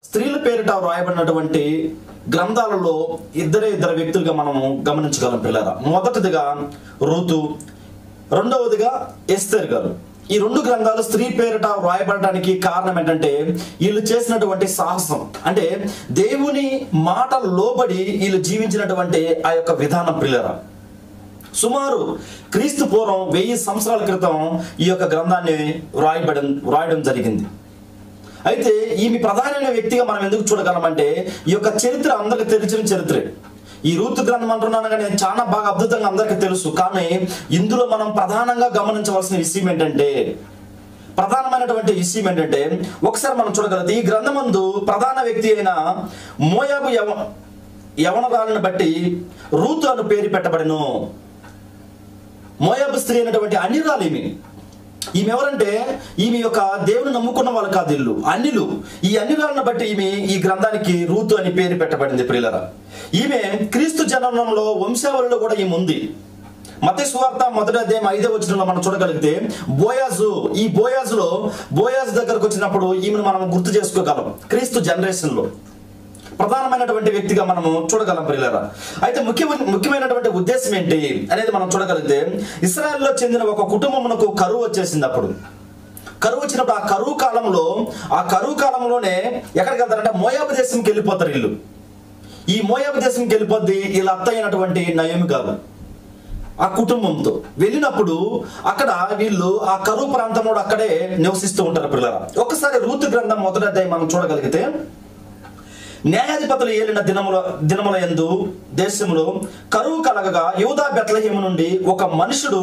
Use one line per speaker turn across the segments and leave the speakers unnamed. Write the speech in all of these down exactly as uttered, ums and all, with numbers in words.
స్త్రీల పేరిట వ్రాయబడినటువంటి గ్రంథాలలో ఇద్దరే ఇద్దరు వ్యక్తులుగా మనము గమనించగలం పిల్లరా. మొదటిదిగా రూతు, రెండవదిగా ఎస్తేర్ గారు. ఈ రెండు గ్రంథాలు స్త్రీ పేరిట వ్రాయబడడానికి కారణం ఏంటంటే వీళ్ళు చేసినటువంటి సాహసం, అంటే దేవుని మాట లోబడి వీళ్ళు జీవించినటువంటి ఆ యొక్క విధానం పిల్లరా. సుమారు క్రీస్తు పూర్వం వెయ్యి సంవత్సరాల క్రితం ఈ యొక్క గ్రంథాన్ని వ్రాయబడి వ్రాయడం జరిగింది. అయితే ఈమె ప్రధానమైన వ్యక్తిగా మనం ఎందుకు చూడగలమంటే ఈ యొక్క చరిత్ర అందరికి తెలిసిన చరిత్రే. ఈ రూతు గ్రంథం అంటున్నాను కానీ చాలా బాగా అద్భుతంగా అందరికీ తెలుసు. కానీ ఇందులో మనం ప్రధానంగా గమనించవలసిన విషయం ఏంటంటే ప్రధానమైనటువంటి విషయం ఏంటంటే ఒకసారి మనం చూడగలిగితే ఈ గ్రంథమందు ప్రధాన వ్యక్తి అయిన మోయాబు యవ యవనరాలను బట్టి రూతు అను పేరు పెట్టబడెను. మోయాబు స్త్రీ అయినటువంటి అన్యురాలు ఈమె. ఈమె ఎవరంటే ఈమె యొక్క దేవుని నమ్ముకున్న వాళ్ళు కాదు, ఇల్లు అన్యులు. ఈ అన్యురాలను బట్టి ఈమె ఈ గ్రంథానికి రూతు అని పేరు పెట్టబడింది ప్రియులరా. ఈమె క్రీస్తు జననంలో వంశావళిలో కూడా ఈమె ఉంది. మత్తయి సువార్త మొదటి అధ్యాయం ఐదవ వచనంలో మనం చూడగలిగితే బోయాజు, ఈ బోయాజులో బోయాజు దగ్గరకు వచ్చినప్పుడు ఈమెను మనం గుర్తు చేసుకోగలం. క్రీస్తు జనరేషన్ లో ప్రధానమైనటువంటి వ్యక్తిగా మనము చూడగలం ప్రియులారా. అయితే ముఖ్య ముఖ్యమైనటువంటి ఉద్దేశం ఏంటి అనేది మనం చూడగలిగితే ఇశ్రాయేలులో చెందిన ఒక కుటుంబమునకు కరువు వచ్చేసింది. అప్పుడు కరువు వచ్చినప్పుడు ఆ కరువు కాలంలో ఆ కరువు కాలంలోనే ఎక్కడికి వెళ్తారంటే మోయాబు దేశంకి వెళ్ళిపోతారు వీళ్ళు. ఈ మోయాబు దేశంకి వెళ్ళిపోద్ది వీళ్ళ అత్త అయినటువంటి నయోమి గారు ఆ కుటుంబంతో వెళ్ళినప్పుడు అక్కడ వీళ్ళు ఆ కరువు ప్రాంతంలో అక్కడే నివసిస్తూ ఉంటారు పిల్లరా. ఒకసారి రూతు గ్రంథం మొదటి అధ్యాయం మనం చూడగలిగితే న్యాయాధిపతులు ఏలిన దినముల దినముల యందు దేశంలో కరువు కలగగా యూదా బెత్లెహేము నుండి ఒక మనుషుడు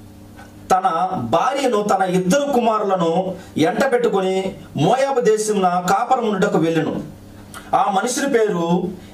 తన భార్యను తన ఇద్దరు కుమారులను ఎంట పెట్టుకుని మోయాబు దేశమున కాపురముండుటకు వెళ్ళెను. ఆ మనుషుని పేరు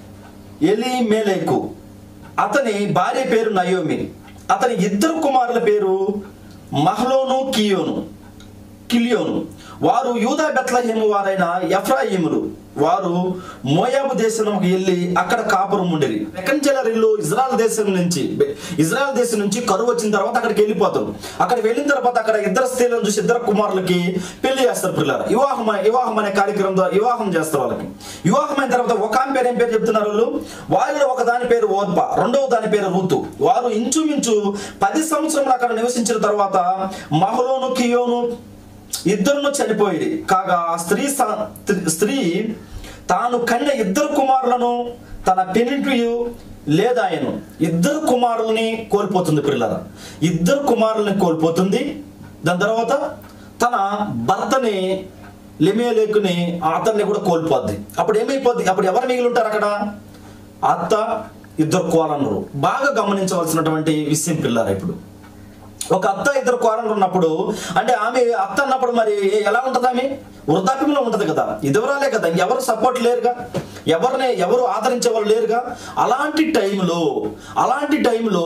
ఎలీమెలెకు, అతని భార్య పేరు నయోమి. అతని ఇద్దరు కుమారుల పేరు మహ్లోను కియోను కిలియోను. వారు యూదా బెత్లెహేము వారైన ఎఫ్రాయిములు. వారు మోయాబు దేశంకి వెళ్ళి అక్కడ కాపురం ఉండేది. ఎకంచెలరిల్లు ఇజ్రాయెల్ దేశం నుంచి ఇజ్రాయెల్ దేశం నుంచి కరువు వచ్చిన తర్వాత అక్కడికి వెళ్ళిపోతారు. అక్కడికి వెళ్ళిన తర్వాత అక్కడ ఇద్దరు స్త్రీలను చూసి ఇద్దరు కుమారులకి పెళ్లి చేస్తారు పిల్లలు. వివాహం వివాహం అనే కార్యక్రమం ద్వారా వివాహం చేస్తారు వాళ్ళకి. వివాహం అయిన తర్వాత ఒక ఆమె పేరు ఏం పేరు చెప్తున్నారు వాళ్ళు. వారిలో ఒక దాని పేరు ఓర్ప, రెండవ దాని పేరు రూతు. వారు ఇంచుమించు పది సంవత్సరములు అక్కడ నివసించిన తర్వాత మహలోను కియోను ఇద్దరును చనిపోయేది కాగా ఆ స్త్రీ స్త్రీ తాను కన్న ఇద్దరు కుమారులను తన పెనింటియు లేదాయను ఇద్దరు కుమారుల్ని కోల్పోతుంది పిల్లల. ఇద్దరు కుమారుల్ని కోల్పోతుంది. దాని తర్వాత తన భర్తని లెమెలెకుని అతన్ని కూడా కోల్పోద్ది. అప్పుడు ఏమైపోద్ది? అప్పుడు ఎవరు మిగిలి ఉంటారు అక్కడ? అత్త, ఇద్దరు కోరనరు. బాగా గమనించవలసినటువంటి విషయం పిల్లరా. ఇప్పుడు ఒక అత్త ఇద్దరు కోరలు ఉన్నప్పుడు అంటే ఆమె అత్త అన్నప్పుడు మరి ఎలా ఉంటుంది? ఆమె వృద్ధాప్యంలో ఉంటుంది కదా, ఇదివరాలే కదా, ఎవరు సపోర్ట్ లేరుగా, ఎవరిని ఎవరు ఆదరించే వాళ్ళు లేరుగా. అలాంటి టైంలో అలాంటి టైంలో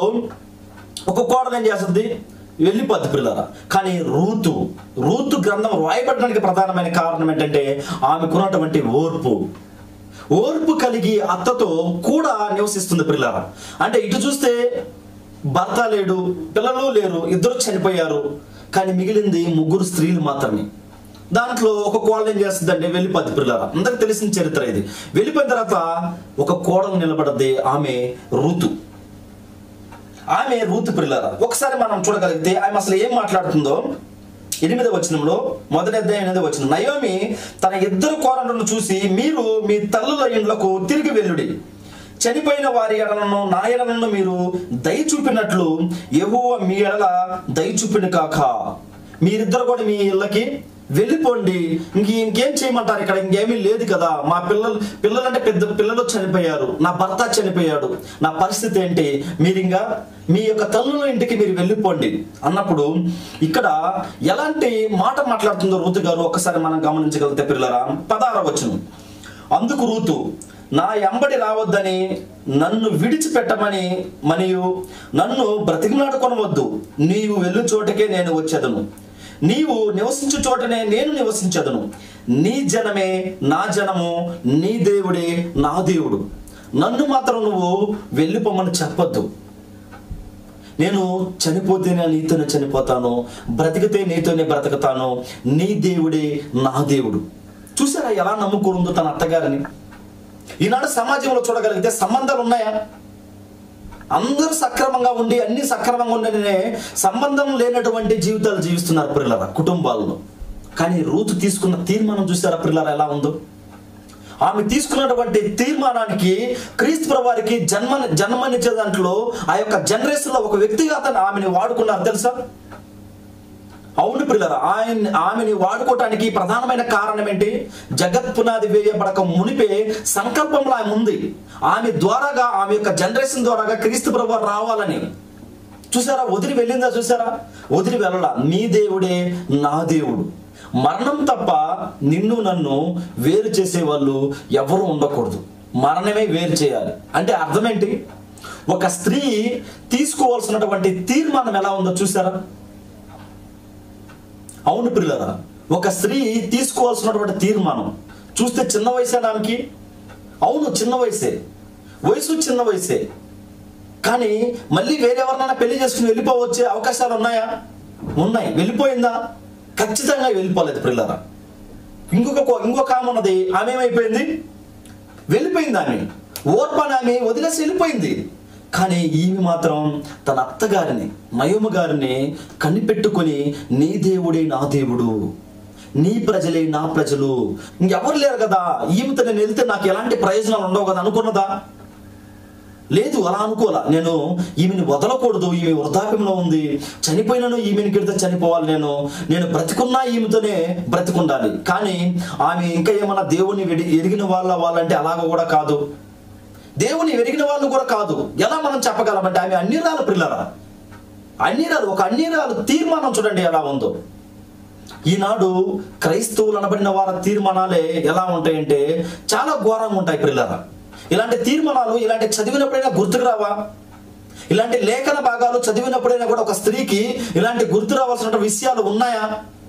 ఒక కోడలు ఏం చేస్తుంది? వెళ్ళిపోద్ది పిల్లరా. కానీ రూతు రూతు గ్రంథం రాయబడడానికి ప్రధానమైన కారణం ఏంటంటే ఆమెకున్నటువంటి ఓర్పు ఓర్పు కలిగి అత్తతో కూడా నివసిస్తుంది పిల్లరా. అంటే ఇటు చూస్తే భర్త లేడు, పిల్లలు లేరు, ఇద్దరు చనిపోయారు. కానీ మిగిలింది ముగ్గురు స్త్రీలు మాత్రమే. దాంట్లో ఒక కోడలు ఏం చేస్తుందంటే వెళ్ళిపోద్ది పిల్లరా. అందరికి తెలిసిన చరిత్ర ఇది. వెళ్ళిపోయిన తర్వాత ఒక కోడలు నిలబడద్ది, ఆమె రూతు. ఆమె రూతు పిల్లరా. ఒకసారి మనం చూడగలిగితే ఆమె అసలు ఏం మాట్లాడుతుందో ఎనిమిదవ వచనంలో మొదటి అధ్యాయం ఎనిమిదవ వచనం. నయోమి తన ఇద్దరు కోరలను చూసి మీరు మీ తల్లుల ఇండ్లకు తిరిగి వెళ్ళుడి. చనిపోయిన వారి ఎడలను నా ఎడలను మీరు దయ చూపినట్లు యెహోవా మీ ఎడల దయ చూపిన కాక. మీరిద్దరు కూడా మీ ఇళ్ళకి వెళ్ళిపోండి. ఇంక ఇంకేం చేయమంటారు? ఇక్కడ ఇంకేమీ లేదు కదా. మా పిల్లలు పిల్లలు అంటే పెద్ద పిల్లలు చనిపోయారు, నా భర్త చనిపోయాడు, నా పరిస్థితి ఏంటి? మీరు ఇంకా మీ యొక్క తల్లుల ఇంటికి మీరు వెళ్ళిపోండి అన్నప్పుడు ఇక్కడ ఎలాంటి మాట మాట్లాడుతుందో రూతు గారు ఒకసారి మనం గమనించగలిగితే పిల్లరా, పదహారవ వచనం. అందుకు రూతు, నా ఎంబడి రావద్దని నన్ను విడిచిపెట్టమని మరియు నన్ను బ్రతికినాడుకొనవద్దు. నీవు వెళ్ళు చోటకే నేను వచ్చేదను, నీవు నివసించు చోటనే నేను నివసించదను. నీ జనమే నా జనము, నీ దేవుడే నా దేవుడు. నన్ను మాత్రం నువ్వు వెళ్ళిపోమని చెప్పొద్దు. నేను చనిపోతేనే నీతోనే చనిపోతాను, బ్రతికితే నీతోనే బ్రతుకుతాను. నీ దేవుడే నా దేవుడు. చూసారా ఎలా నమ్ముకుందో తన అత్తగారిని? ఈనాడు సమాజంలో చూడగలిగితే సంబంధాలు ఉన్నాయా? అందరూ సక్రమంగా ఉండి అన్ని సక్రమంగా ఉండనే సంబంధం లేనటువంటి జీవితాలు జీవిస్తున్నారు ప్రియులారా కుటుంబాల్లో. కానీ రూతు తీసుకున్న తీర్మానం చూసారా ప్రియులారా ఎలా ఉందో? ఆమె తీసుకున్నటువంటి తీర్మానానికి క్రీస్తు ప్రభువారికి జన్మ జన్మనిచ్చే దాంట్లో ఆ యొక్క జనరేషన్లో ఒక వ్యక్తిగా అతను ఆమెని వాడుకున్నారు తెలుసా? అవును ప్రియులారా, ఆయన ఆమెని వాడుకోవటానికి ప్రధానమైన కారణం ఏంటి? జగత్ పునాది వేయబడక మునిపే సంకల్పంలో ఆమె ఉంది. ఆమె ద్వారాగా ఆమె యొక్క జనరేషన్ ద్వారాగా క్రీస్తు ప్రభువు రావాలని. చూసారా, వదిలి వెళ్ళిందా? చూసారా, వదిలి వెళ్ళాల. నీ దేవుడే నా దేవుడు. మరణం తప్ప నిన్ను నన్ను వేరు చేసే వాళ్ళు ఎవరు ఉండకూడదు. మరణమే వేరు చేయాలి. అంటే అర్థం ఏంటి? ఒక స్త్రీ తీసుకోవాల్సినటువంటి తీర్మానం ఎలా ఉందో చూసారా? అవును ప్రియులారా, ఒక స్త్రీ తీసుకోవాల్సినటువంటి తీర్మానం చూస్తే చిన్న వయసే ఆమెకి. అవును, చిన్న వయసే, వయసు చిన్న వయసే. కానీ మళ్ళీ వేరెవరినైనా పెళ్లి చేసుకుని వెళ్ళిపోవచ్చే అవకాశాలు ఉన్నాయా? ఉన్నాయి. వెళ్ళిపోయిందా? ఖచ్చితంగా వెళ్ళిపోలేదు ప్రియులారా. ఇంకొక ఇంకొక ఆమె ఉన్నది. ఆమె ఏమైపోయింది? వెళ్ళిపోయింది. ఆమె ఓర్పని ఆమె వదిలేసి వెళ్ళిపోయింది. కానీ ఈమె మాత్రం తన అత్తగారిని నయోమి గారిని కనిపెట్టుకొని నీ దేవుడే నా దేవుడు, నీ ప్రజలే నా ప్రజలు, ఇంకెవరు లేరు కదా, ఈమెతో నేను వెళ్తే నాకు ఎలాంటి ప్రయోజనాలు ఉండవు కదా అనుకున్నదా? లేదు, అలా అనుకోవాలా. నేను ఈమెని వదలకూడదు, ఈమె వృద్ధాప్యంలో ఉంది, చనిపోయినను ఈమెని కిడితే చనిపోవాలి, నేను నేను బ్రతికున్నా ఈమెతోనే బ్రతికుండాలి. కానీ ఆమె ఇంకా ఏమన్నా దేవుని ఎరిగిన వాళ్ళ వాళ్ళంటే అలాగ కూడా కాదు, దేవుని ఎరిగిన వాళ్ళు కూడా కాదు. ఎలా మనం చెప్పగలమంటే ఆమె అన్నిరాలు ప్రియులారా, అన్నిరాలు. ఒక అన్నిరాలు తీర్మానం చూడండి ఎలా ఉందో. ఈనాడు క్రైస్తవులు అనబడిన వారి తీర్మానాలే ఎలా ఉంటాయంటే చాలా ఘోరంగా ఉంటాయి ప్రియులారా. ఇలాంటి తీర్మానాలు ఇలాంటి చదివినప్పుడైనా గుర్తుకు రావా? ఇలాంటి లేఖన భాగాలు చదివినప్పుడైనా కూడా ఒక స్త్రీకి ఇలాంటి గుర్తు రావాల్సిన విషయాలు ఉన్నాయా?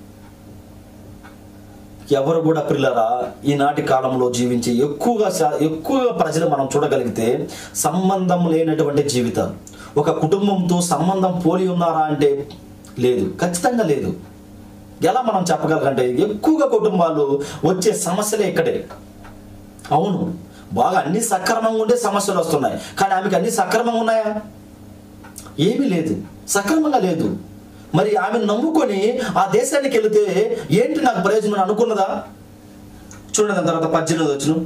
ఎవరు కూడా ప్రియులారా ఈనాటి కాలంలో జీవించి ఎక్కువగా ఎక్కువగా ప్రజలు మనం చూడగలిగితే సంబంధం లేనటువంటి జీవితాలు. ఒక కుటుంబంతో సంబంధం పోలి ఉన్నారా అంటే లేదు, ఖచ్చితంగా లేదు. ఎలా మనం చెప్పగలంటే ఎక్కువగా కుటుంబాలు వచ్చే సమస్యలే ఇక్కడే. అవును, బాగా అన్ని సక్రమంగా ఉండే సమస్యలు వస్తున్నాయి. కానీ ఆమెకి అన్ని సక్రమంగా ఉన్నాయా? ఏమీ లేదు, సక్రమంగా లేదు. మరి ఆమె నమ్ముకొని ఆ దేశానికి వెళితే ఏంటి నాకు ప్రయోజనం అనుకున్నదా? చూడండి దాని తర్వాత పద్దెనిమిది వచనం.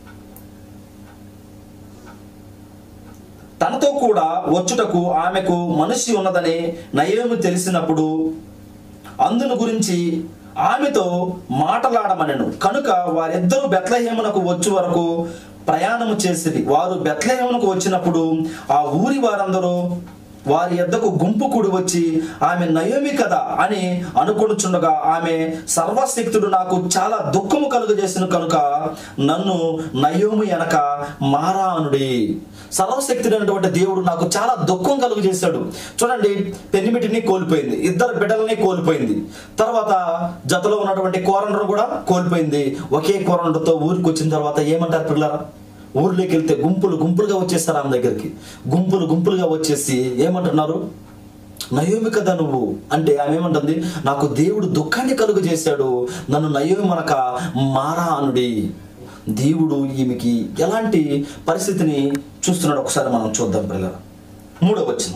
తనతో కూడా వచ్చుటకు ఆమెకు మనిషి ఉన్నదని నయోమి తెలిసినప్పుడు అందును గురించి ఆమెతో మాటలాడమనెను. కనుక వారిద్దరూ బెత్లెహేమునకు వచ్చే వరకు ప్రయాణము చేసిరి. వారు బెత్లెహేమునకు వచ్చినప్పుడు ఆ ఊరి వారందరూ వారి యొద్దకు గుంపు కూడి వచ్చి ఆమె నయోమి కదా అని అనుకొనుచుండగా ఆమె సర్వశక్తుడు నాకు చాలా దుఃఖము కలుగజేసిన కనుక నన్ను నయోమి అనక మారా అనుడి. సర్వశక్తుడు అనేటువంటి దేవుడు నాకు చాలా దుఃఖం కలుగు చేశాడు. చూడండి, పెనిమిటిని కోల్పోయింది, ఇద్దరు బిడ్డలని కోల్పోయింది, తర్వాత జతలో ఉన్నటువంటి కోరండ్రు కూడా కోల్పోయింది. ఒకే కోరండ్రుతో ఊరికి వచ్చిన తర్వాత ఏమంటారు పిల్లరా? ఊర్లోకి వెళ్తే గుంపులు గుంపులుగా వచ్చేస్తారు ఆమె దగ్గరికి. గుంపులు గుంపులుగా వచ్చేసి ఏమంటున్నారు? నయోమి కదా నువ్వు అంటే ఆమె ఏమంటుంది? నాకు దేవుడు దుఃఖాన్ని కలుగు చేశాడు, నన్ను నయోమి అనక మారా అనుడి. దేవుడు ఈమెకి ఎలాంటి పరిస్థితిని చూస్తున్నాడు ఒకసారి మనం చూద్దాం పిల్లల. మూడవ వచనం,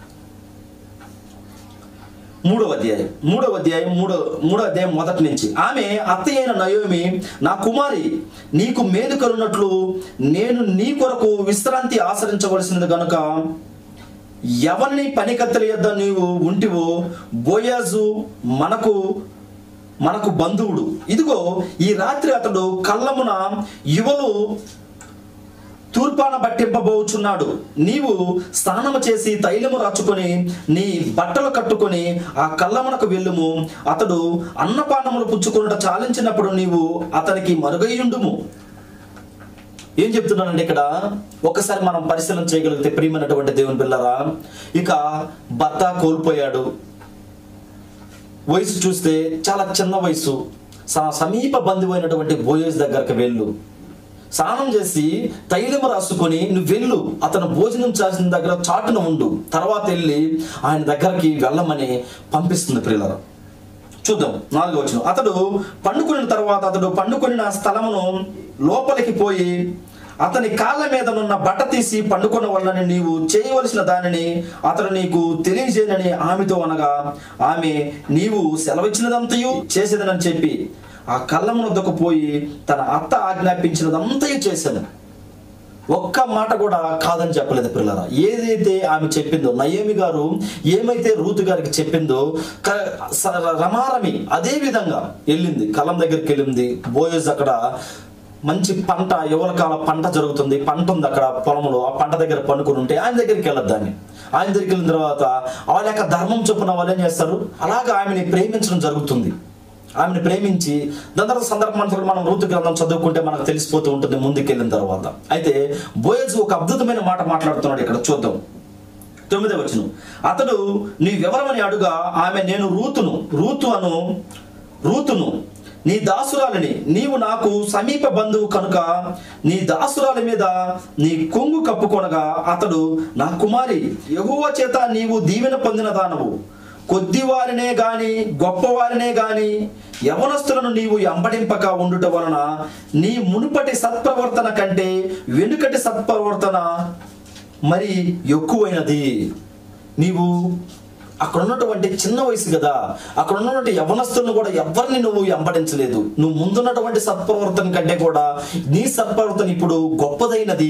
మూడవ అధ్యాయం మూడవ అధ్యాయం మూడో మూడో అధ్యాయం మొదటి నుంచి. ఆమె అత్తయ్య అయిన నయోమి, నా కుమారి, నీకు మేలు కలుగునట్లు నేను నీ కొరకు విశ్రాంతి ఆచరించవలసినది కనుక ఎవరిని పనికత్తెల యొద్ద నీవు ఉంటివో బోయాజు మనకు మనకు బంధువుడు. ఇదిగో ఈ రాత్రి అతడు కళ్ళమున యువలు తూర్పాన పట్టింపబోచున్నాడు. నీవు స్నానము చేసి తైలము రాచుకొని నీ బట్టలు కట్టుకొని ఆ కళ్ళమునకు వెళ్ళుము. అతడు అన్నపానములు పుచ్చుకొనుట చాలించినప్పుడు నీవు అతనికి మరుగయ్యుండుము. ఏం చెప్తున్నానండి ఇక్కడ? ఒకసారి మనం పరిశీలన చేయగలిగితే ప్రియమైనటువంటి దేవుని పిల్లరా, ఇక భర్త కోల్పోయాడు. వయసు చూస్తే చాలా చిన్న వయసు. సమీప బంధువు అయినటువంటి బోయజ్ దగ్గరకు వెళ్ళు, స్నానం చేసి తైలము రాసుకొని నువ్వు వెళ్ళు, అతను భోజనం చేసిన దగ్గర చాటున ఉండు, తర్వాత వెళ్ళి ఆయన దగ్గరికి వెళ్ళమని పంపిస్తుంది ప్రియులారా. చూద్దాం నాలుగో వచనం. అతడు పండుకున్న తర్వాత అతడు పండుకున్న స్థలమును లోపలికి పోయి అతని కాళ్ళ మీద నున్న బట్ట తీసి పండుకున్న వాళ్ళని నీవు చేయవలసిన దానిని అతడు నీకు తెలియజేయనని ఆమెతో అనగా, ఆమె నీవు సెలవిచ్చినదంతయు చేసేదనని చెప్పి ఆ కళ్ళం వద్దకు పోయి తన అత్త ఆజ్ఞాపించినదంతయు చేశాను. ఒక్క మాట కూడా కాదని చెప్పలేదు పిల్లరా. ఏదైతే ఆమె చెప్పిందో, నయోమి గారు ఏమైతే రూతు గారికి చెప్పిందో రమారమి అదే విధంగా వెళ్ళింది. కళ్ళం దగ్గరికి వెళ్ళింది. బోయజ్ అక్కడ మంచి పంట, యువలకాల పంట జరుగుతుంది, పంట ఉంది అక్కడ పొలంలో. ఆ పంట దగ్గర పండుకుని ఉంటే ఆయన దగ్గరికి వెళ్ళొద్దాన్ని. ఆయన దగ్గరికి వెళ్ళిన తర్వాత వాళ్ళ యొక్క ధర్మం చొప్పున వాళ్ళు ఏం చేస్తారు, అలాగా ఆమెని ప్రేమించడం జరుగుతుంది. ఆమెను ప్రేమించి దాని తర్వాత సందర్భం మనం రూతు గ్రంథం చదువుకుంటే మనకు తెలిసిపోతూ ఉంటుంది ముందుకెళ్ళిన తర్వాత. అయితే బోయజ్ ఒక అద్భుతమైన మాట మాట్లాడుతున్నాడు ఇక్కడ, చూద్దాం. తొమ్మిదవ వచనం. అతడు నీవెవరమని అడుగా ఆమె, నేను రూతును రూతు అను రూతును నీ దాసురాలిని, నీవు నాకు సమీప బంధువు కనుక నీ దాసురాలి మీద నీ కొంగు కప్పుకొనగా, అతడు నా కుమారి, యెహోవా చేత నీవు దీవెన పొందిన దానవు, కొద్దివారినే గాని గొప్పవారినే గాని యవనస్తులను నీవు ఎంబడింపక ఉండుట వలన నీ మునుపటి సత్ప్రవర్తన కంటే వెనుకటి సత్ప్రవర్తన మరి ఎక్కువైనది. నీవు అక్కడ ఉన్నటువంటి చిన్న వయసు కదా, అక్కడ ఉన్నటువంటి యవనస్తులను కూడా ఎవరిని నువ్వు ఎంబడించలేదు. నువ్వు ముందున్నటువంటి సత్ప్రవర్తన కంటే కూడా నీ సత్ప్రవర్తన ఇప్పుడు గొప్పదైనది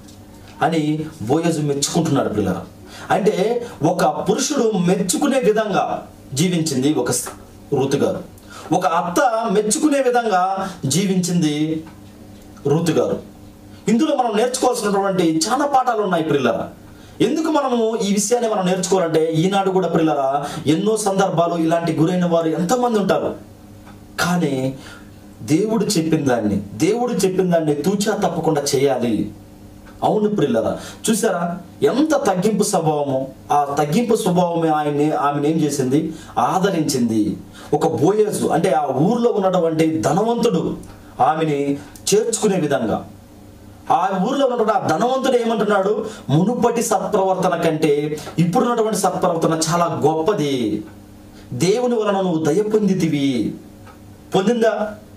అని బోయజు మెచ్చుకుంటున్నాడు పిల్లరా. అంటే ఒక పురుషుడు మెచ్చుకునే విధంగా జీవించింది ఒక రూతు గారు, ఒక అత్త మెచ్చుకునే విధంగా జీవించింది రూతు గారు. ఇందులో మనం నేర్చుకోవాల్సినటువంటి చాలా పాఠాలు ఉన్నాయి పిల్లరా. ఎందుకు మనము ఈ విషయాన్ని మనం నేర్చుకోవాలంటే, ఈనాడు కూడా పిల్లరా ఎన్నో సందర్భాలు ఇలాంటి గురైన వారు ఎంతోమంది ఉంటారు. కానీ దేవుడు చెప్పిన దాన్ని దేవుడు చెప్పిన దాన్ని తూచా తప్పకుండా చేయాలి. అవును ప్రిల్లరా, చూసారా ఎంత తగ్గింపు స్వభావము. ఆ తగ్గింపు స్వభావమే ఆయన్ని ఆమెను ఏం చేసింది, ఆదరించింది. ఒక బోయజు అంటే ఆ ఊర్లో ఉన్నటువంటి ధనవంతుడు ఆమెని చేర్చుకునే విధంగా, ఆ ఊర్లో ఉన్నటువంటి ఆ ధనవంతుడు ఏమంటున్నాడు, మునుపటి సత్ప్రవర్తన కంటే ఇప్పుడున్నటువంటి సత్ప్రవర్తన చాలా గొప్పది, దేవుని వలన నువ్వు దయ పొందితివి. పొందిందా?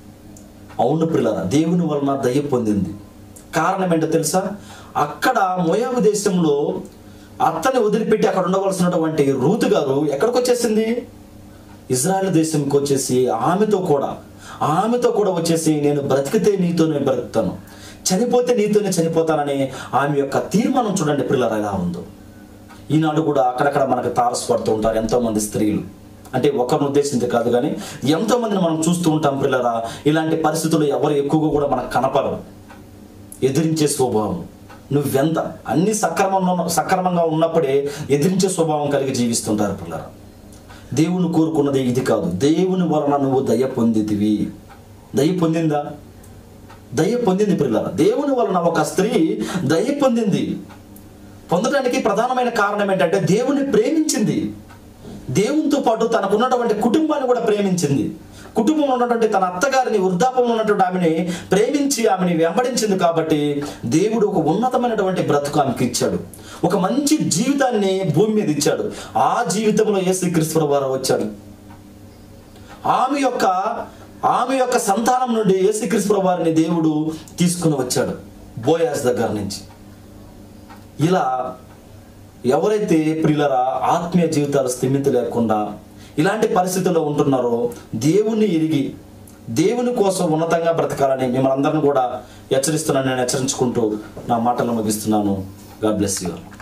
అవును ప్రిల్లరా, దేవుని వలన దయ పొందింది. కారణం ఏంటో తెలుసా, అక్కడ మోయాబు దేశంలో అత్తని వదిలిపెట్టి అక్కడ ఉండవలసినటువంటి రూతు గారు ఎక్కడికి వచ్చేసింది, ఇజ్రాయెల్ దేశంకి వచ్చేసి ఆమెతో కూడా ఆమెతో కూడా వచ్చేసి నేను బ్రతికితే నీతోనే బ్రతుకుతాను, చనిపోతే నీతోనే చనిపోతానని ఆమె యొక్క తీర్మానం చూడండి పిల్లలు ఎలా ఉందో. ఈనాడు కూడా అక్కడక్కడ మనకు తారసపడుతూ ఉంటారు ఎంతో మంది స్త్రీలు. అంటే ఒకరిని ఉద్దేశించి కాదు కానీ ఎంతో మందిని మనం చూస్తూ ఉంటాం పిల్లరా. ఇలాంటి పరిస్థితులు ఎవరు ఎక్కువగా కూడా మనకు కనపడరు. ఎదిరించే స్వభావం, నువ్వెంత అన్ని సక్రమంలో సక్రమంగా ఉన్నప్పుడే ఎదిరించే స్వభావం కలిగి జీవిస్తుంటారు పిల్లరా. దేవుని కోరుకున్నది ఇది కాదు, దేవుని వలన నువ్వు దయ పొందితివి. దయ పొందిందా? దయ పొందింది పిల్లరా. దేవుని వలన ఒక స్త్రీ దయ పొందింది. పొందడానికి ప్రధానమైన కారణం ఏంటంటే దేవుని ప్రేమించింది. దేవునితో పాటు తనకున్నటువంటి కుటుంబాన్ని కూడా ప్రేమించింది. కుటుంబంలో ఉన్నటువంటి తన అత్తగారిని, వృద్ధాపంలో ఉన్నటువంటి ఆమెని ప్రేమించి ఆమెని వెంబడించింది. కాబట్టి దేవుడు ఒక ఉన్నతమైనటువంటి బ్రతుకు ఆమెకి ఇచ్చాడు, ఒక మంచి జీవితాన్ని భూమి మీద ఇచ్చాడు. ఆ జీవితంలో యేసుక్రీస్తు వారు వచ్చాడు. ఆమె యొక్క ఆమె యొక్క సంతానం నుండి యేసుక్రీస్తు వారిని దేవుడు తీసుకుని వచ్చాడు బోయాస్ దగ్గర నుంచి. ఇలా ఎవరైతే ప్రియులరా ఆత్మీయ జీవితాలు స్థిమితి లేకుండా ఇలాంటి పరిస్థితుల్లో ఉంటున్నారో, దేవుణ్ణి ఎరిగి దేవుని కోసం ఉన్నతంగా బ్రతకాలని మిమ్మల్ని అందరిని కూడా హెచ్చరిస్తున్నాను. నేను హెచ్చరించుకుంటూ నా మాటలు ముగిస్తున్నాను. God bless you.